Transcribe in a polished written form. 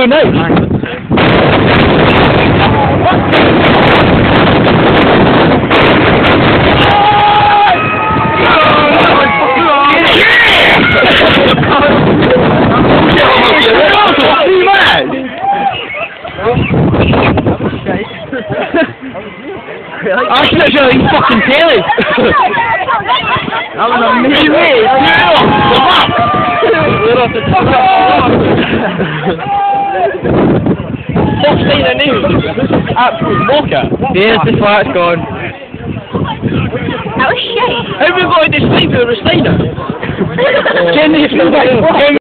Oh no! I should show you fucking tailors. That was amazing. What's seen the news? Absolute walker. There's the flat's gone. That was shit. Everybody just sleep with a Restainer. Jenny,